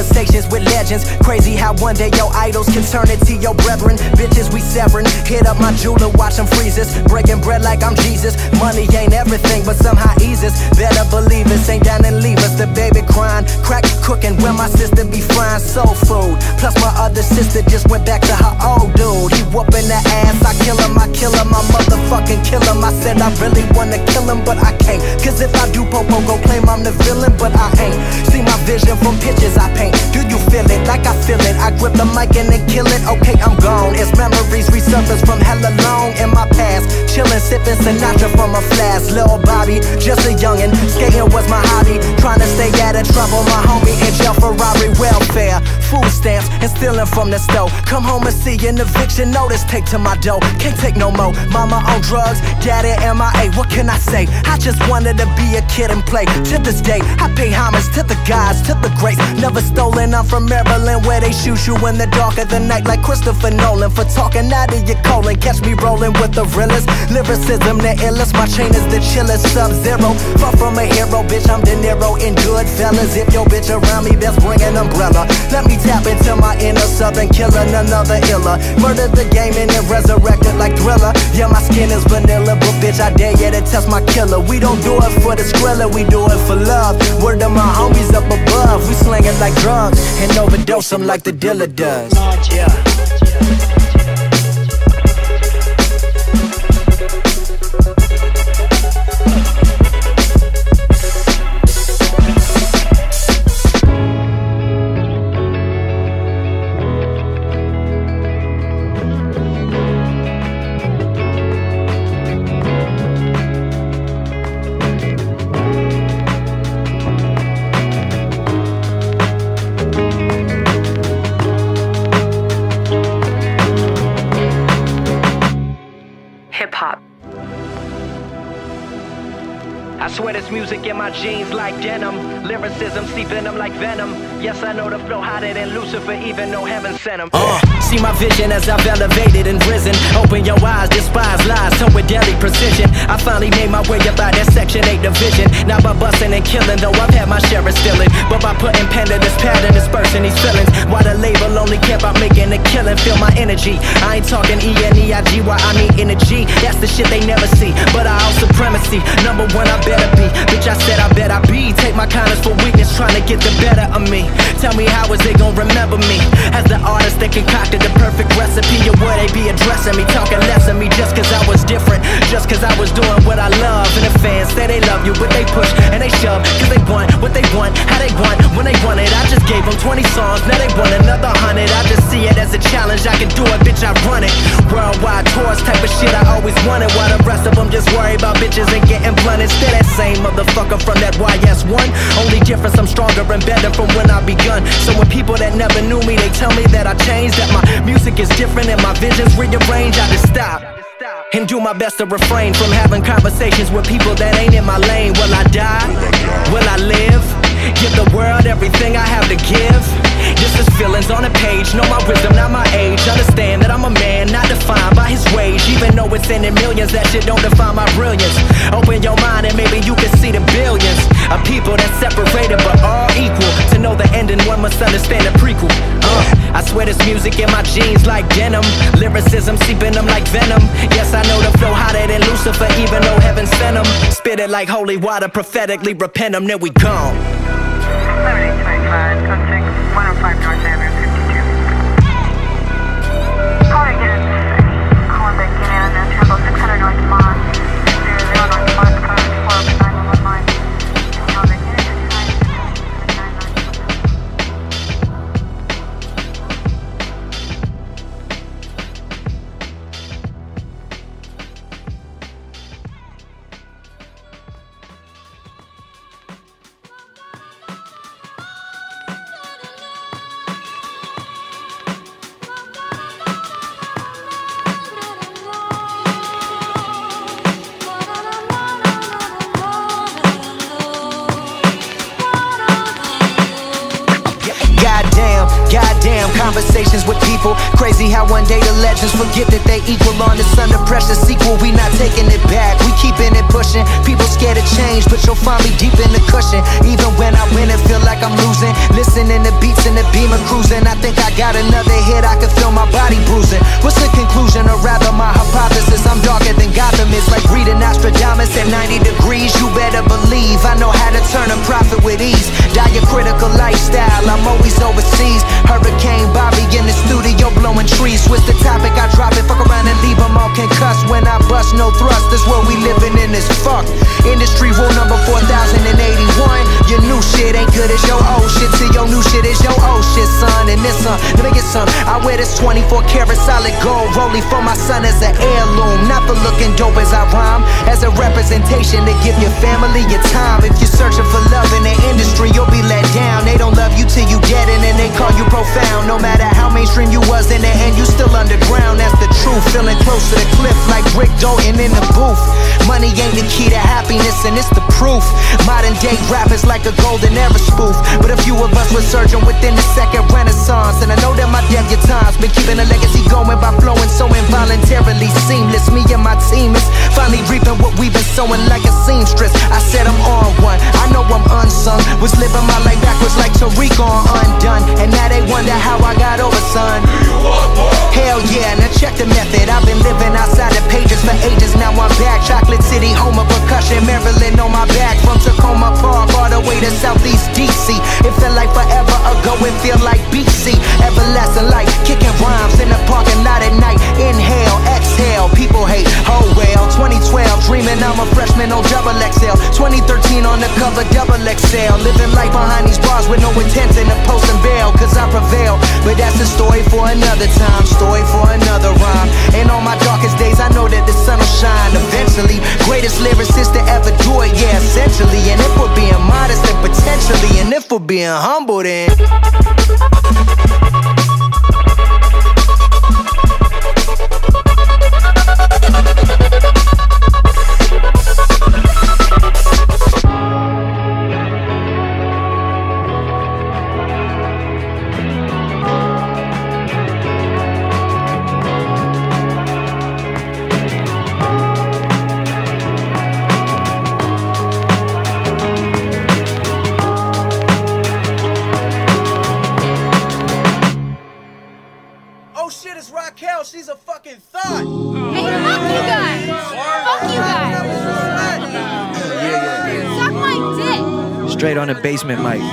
conversations with legends. Crazy how one day your idols can turn into your brethren. Bitches we severing, hit up my jeweler, watch him freeze us. Breaking bread like I'm Jesus. Money ain't everything, but somehow ease us. Better believe us, ain't down and leave us. The baby crying, crack cooking, where my sister be frying soul food. Plus my other sister just went back to her old dude. He whooping the ass, I kill him, my motherfucking kill him. I said I really wanna kill him, but I can't. Cause if I do, Popo go claim I'm the villain, but I ain't. See my vision from pictures I paint. Do you feel it like I feel it? I grip the mic and then kill it. Okay, I'm gone. It's memories resurface from hella long in my past. Chillin', sippin' Sinatra from a flask. Lil' Bobby, just a youngin'. Skating was my hobby. Trying to stay out of trouble. My homie in jail, Ferrari welfare. Food stamps and stealing from the stove. Come home and see an eviction notice taped to my door. Can't take no more. Mama on drugs, daddy MIA. What can I say? I just wanted to be a kid and play. To this day, I pay homage to the gods, to the greats. Never stolen, I'm from Maryland, where they shoot you in the dark of the night like Christopher Nolan. For talking out of your colon, catch me rolling with the realest. Lyricism the illest, my chain is the chillest. Sub-Zero, far from a hero, bitch, I'm De Niro in Goodfellas. If your bitch around me, best bring an umbrella. Let me tap into my inner southern killer, none other iller. Murder the game and then resurrected like Thriller. Yeah, my skin is vanilla, but bitch, I dare you to test my killer. We don't do it for the Skrilla, we do it for love. Word to my homies up above, we slang it like drugs and overdose them like the dealer does. Yeah. I swear this music in my jeans like denim. Lyricism seeping them like venom. Yes, I know the flow hotter than Lucifer, even though heaven sent him. See my vision as I've elevated and risen. Open your eyes, despise lies, tone with deadly precision. I finally made my way up out that Section 8 division. Not by busting and killing, though I've had my share of stealing, but by putting pen to this pad and dispersing these feelings. Why the label only care about making a killing? Feel my energy. I ain't talking E-N-E-I-G-Y, I mean energy. That's the shit they never see, but I own supremacy. Number one, I better be. Bitch, I said I bet I be. Take my kindness for weakness, trying to get the better of me. Tell me how is they gon' remember me? As the artist that concocted the perfect recipe, or would they be addressing me, talking less of me just cause I was different, just cause I was doing what I love? And the fans say they love you, but they push and they shove, cause they want what they want, how they want, when they want it. I just gave them 20 songs, now they want another 100. I just see it as a challenge, I can do it, bitch, I run it. Worldwide tours, type of shit I always wanted, while the rest of them just worry about bitches and getting blunted. Still that same motherfucker from that YS1. Only difference, I'm stronger and better from when I begun. So when people that never knew me, they tell me that I changed, that my music is different and my vision's rearranged, I just stop and do my best to refrain from having conversations with people that ain't in my lane. Will I die? Will I live? Give the world everything I have to give. This is feelings on a page. Know my wisdom, not my age. Understand that I'm a man, not defined by his wage. Even though it's in the millions, that shit don't define my brilliance. Open your mind and maybe you can see the billions of people that separated but all equal. To know the ending, one must understand the prequel. I swear this music in my jeans like denim. Lyricism seeping them like venom. Yes, I know the flow hotter than Lucifer, even though heaven sent them. Spit it like holy water, prophetically repent them, then we gone. 7825, contact 105 North Avenue 52. Call again. Calling back in and travel 600 North Mont, 00 North Mont, code 49119. Call back in and Goddamn, conversations with people. Crazy how one day the legends forget that they equal. On this under pressure sequel, we not taking it back, we keeping it pushing. People scared of change, but you'll find me deep in the cushion. Even when I win it, feel like I'm losing. Listening to beats in the the Beamer cruising. I think I got another hit, I can feel my body bruising. What's the conclusion, or rather my hypothesis? I'm darker than Gotham, it's like reading Nostradamus at 90 degrees. You better believe I know how to turn a profit with ease. Diacritical lifestyle, I'm always overseas. Hurricane Bobby in the studio blowing trees. Twist the topic, I drop it, fuck around and leave them all concussed. When I bust, no thrust, this world we living in is fucked. Industry rule number 4081. Your new shit ain't good as your old shit, till your new shit is your old shit, son. And this let me get some. I wear this 24 karat solid gold rollie for my son as an heirloom. Not for looking dope as I rhyme, as a representation to give your family your time. If you're searching for love in the industry, you'll be let down. They don't love you till you dead, and then they call you profound. No matter how mainstream you was, in the end you still underground. That's the truth. Feeling close to the cliff like Rick Dalton in the booth. Money ain't the key to happiness, and it's the proof. Modern day rappers like a golden era spoof, but a few of us were surging within the second renaissance. And I know that my debutantes been keeping a legacy going by flowing so involuntarily seamless. Me and my team is finally reaping what we've been sowing like a seamstress. I said I'm on one, I know I'm unsung. Was living my life backwards like Tariq on Undone, and now they wonder how I got over, son. Hell yeah, now check the method. I've been living outside the pages for ages, now I'm back. Chocolate City, home of percussion, Maryland on my back. From Tacoma Park all the way to Southeast DC. It felt like forever ago, it feel like BC. Everlasting life, kicking rhymes in the parking lot at night. Inhale, exhale, people hate, oh well. 2012, dreaming I'm a freshman on double XL. 2013 on the cover, double XL. Living life behind these bars with no intention of posting bail, cause I prevail. But that's a story for another time, story for another rhyme. And on my darkest days, I know that the sun will shine eventually. Greatest lyricist to ever do it, yeah, essentially. And if we're being modest, then potentially. And if we're being humble, then shit, it's Raquel, she's a fucking thought. Hey, fuck you guys. Fuck you guys. Suck my dick. Straight on the basement mic.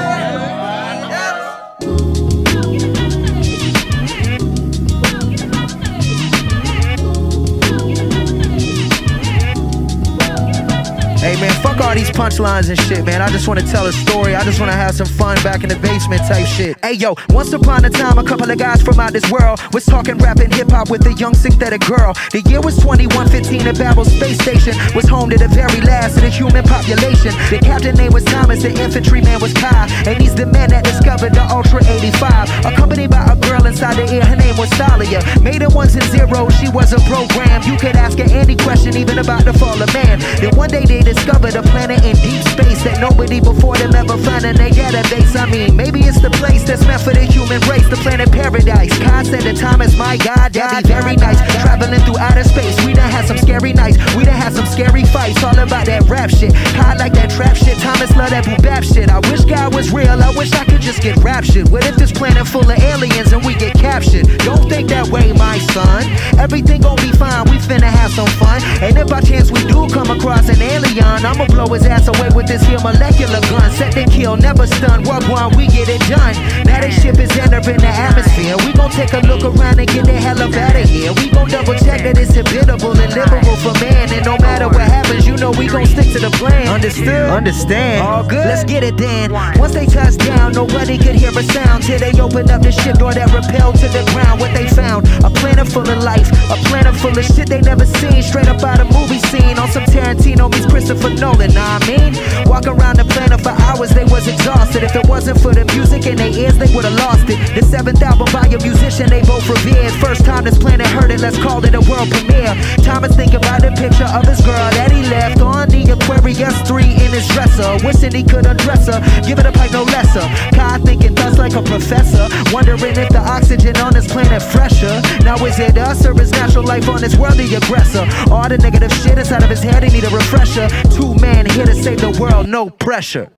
Hey man, fuck all these punchlines and shit, man. I just wanna tell a story. I just wanna have some fun back in the basement type shit. Hey yo, once upon a time, a couple of guys from out this world was talking rap and hip-hop with a young synthetic girl. The year was 2115, the Babel space station was home to the very last of the human population. The captain name was Thomas, the infantryman was Kai, and he's the man that discovered the Ultra 85. Accompanied by a girl inside the ear, her name was Thalia. Made it ones and zeros, she was a program. You could ask her any question, even about the fall of man. Then one day they discovered a planet in deep space that nobody before them ever found in their database. I mean, maybe it's the place that's meant for the human race, the planet paradise. God said that time is my God, that'd be very nice. Traveling through outer space, we done had some scary nights, we done had some scary fights, all about that rap shit. God like that trap shit, Thomas love that boom bap shit. I wish God was real, I wish I could just get raptured. What if this planet full of aliens and we get captured? Don't think that way, my son. Everything gon' be fine, we finna have some fun. And if by chance we do come across an alien, I'ma blow his ass away with this here molecular gun. Set the kill, never stun, work one, we get it done. Now this ship is entering the atmosphere. We gon' take a look around and get the hell up out of here. We gon' double check that it's habitable and livable for man. And no matter what happens, you know we gon' stick to the plan. Understood? Understand. All good? Let's get it then. Once they touch down, nobody could hear a sound till they opened up the ship door that repelled to the ground. What they found, a planet full of life, a planet full of shit they never seen. Straight up out a movie scene on some Tarantino meets Christopher Nolan, nah I mean. Walk around the planet for hours, they was exhausted. If it wasn't for the music in their ears, they would've lost it. The 7th album by a musician they both revered. First time this planet heard it, let's call it a world premiere. Thomas thinking about the picture of his girl that he left on the Aquarius 3 in his dresser. Wishing he could undress her, give it a pipe no lesser. Kai thinking thus like a professor, wondering if the oxygen on this planet fresher. Now is it us or is natural life on this world the aggressor? All the negative shit inside of his head, he need a refresher. 2 men here to save the world, no pressure.